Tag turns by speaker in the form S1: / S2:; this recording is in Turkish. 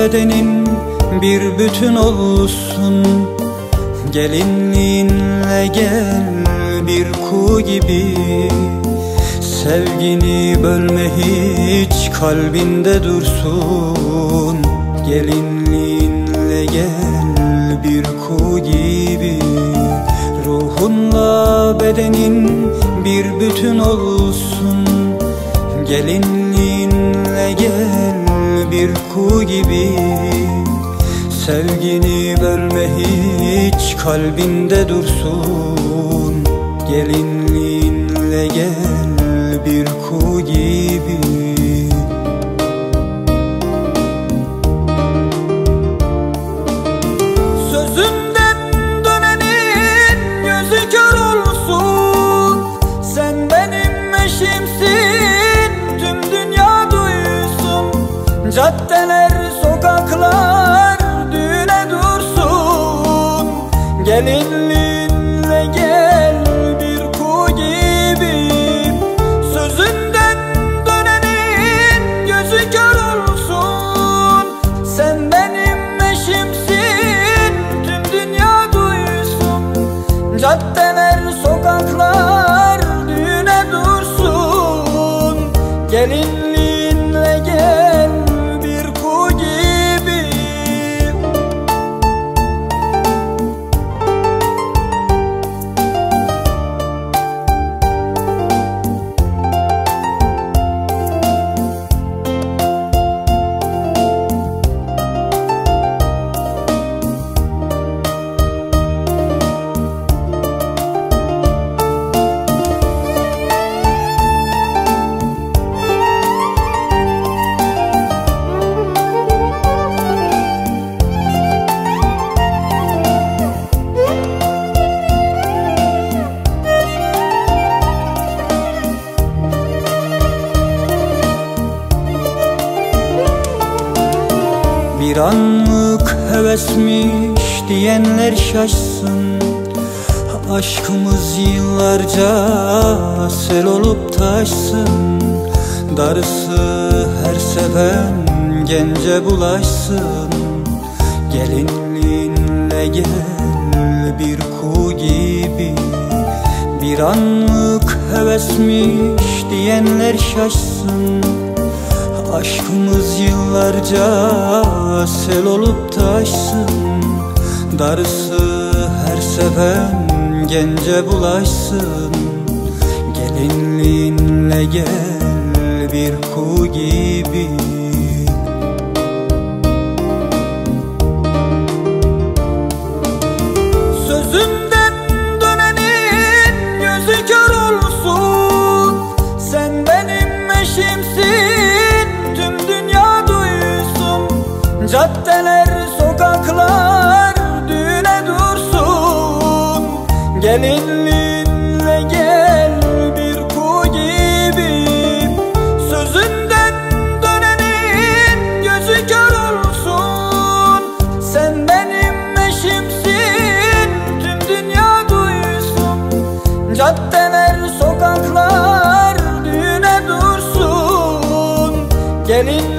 S1: bedenin bir bütün olsun. Gelinliğinle gel bir kuğu gibi, sevgini bölme hiç kalbinde dursun. Gelinliğinle gel bir kuğu gibi, ruhunla bedenin bir bütün olsun. Gelinliğinle gel bir kuğu gibi, sevgini bölme hiç kalbinde dursun. Gelinliğinle gel bir kuğu gibi. Sözümden dönenin gözü kör olsun. Sen benim eşimsin, tüm dünya duysun. Caddeler, sokaklar düğüne dursun. Gelinliğinle gel bir kuğu gibi, sözünden dönenin gözü kör olsun. Sen benim eşimsin, tüm dünya duysun. Caddeler, sokaklar düğüne dursun. Gelinliğinle gel bir kuğu gibi. Bir anlık hevesmiş diyenler şaşsın. Aşkımız yıllarca sel olup taşsın. Darısı her seven gence bulaşsın. Gelinliğinle gel bir kuğu gibi, bir anlık hevesmiş diyenler şaşsın. Aşkımız yıllarca sel olup taşsın. Darısı her seven gence bulaşsın. Gelinliğinle gel bir kuğu gibi. Sözümden dönenin gözü kör olsun. Sen benim eşimsin, tüm dünya duysun. Caddeler, sokaklar düğüne dursun. Gelinliğinle gel bir kuğu gibi, sözünden dönenin gözü kör olsun. Sen benim eşimsin, tüm dünya duysun. Caddeler, sokaklar düğüne dursun. Gelin